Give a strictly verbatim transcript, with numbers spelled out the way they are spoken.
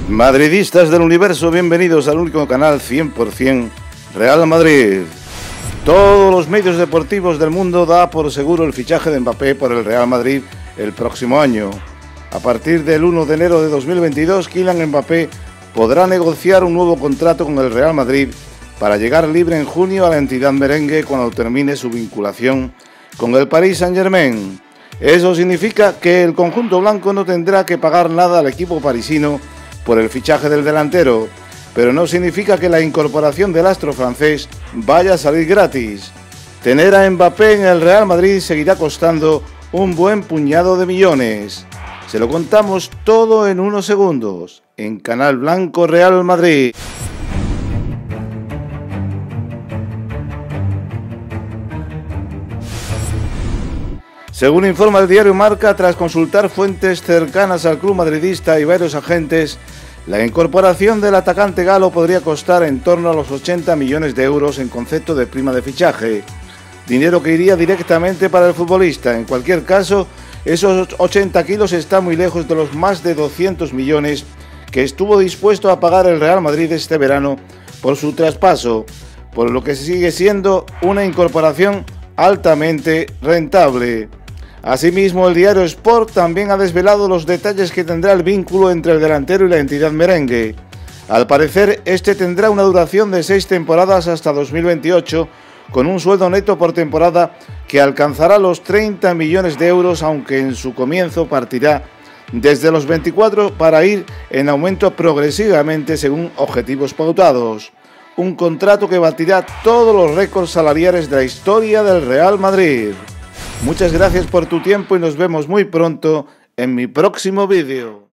Madridistas del universo, bienvenidos al único canal cien por cien Real Madrid. Todos los medios deportivos del mundo da por seguro el fichaje de Mbappé por el Real Madrid el próximo año. A partir del uno de enero de dos mil veintidós, Kylian Mbappé podrá negociar un nuevo contrato con el Real Madrid para llegar libre en junio a la entidad merengue cuando termine su vinculación con el Paris Saint-Germain. Eso significa que el conjunto blanco no tendrá que pagar nada al equipo parisino por el fichaje del delantero, pero no significa que la incorporación del astro francés vaya a salir gratis. Tener a Mbappé en el Real Madrid seguirá costando un buen puñado de millones. Se lo contamos todo en unos segundos, en Canal Blanco Real Madrid. Según informa el diario Marca, tras consultar fuentes cercanas al club madridista y varios agentes, la incorporación del atacante galo podría costar en torno a los ochenta millones de euros en concepto de prima de fichaje, dinero que iría directamente para el futbolista. En cualquier caso, esos ochenta kilos están muy lejos de los más de doscientos millones que estuvo dispuesto a pagar el Real Madrid este verano por su traspaso, por lo que sigue siendo una incorporación altamente rentable. Asimismo, el diario Sport también ha desvelado los detalles que tendrá el vínculo entre el delantero y la entidad merengue. Al parecer, este tendrá una duración de seis temporadas hasta dos mil veintiocho, con un sueldo neto por temporada que alcanzará los treinta millones de euros, aunque en su comienzo partirá desde los veinticuatro para ir en aumento progresivamente según objetivos pautados. Un contrato que batirá todos los récords salariales de la historia del Real Madrid. Muchas gracias por tu tiempo y nos vemos muy pronto en mi próximo vídeo.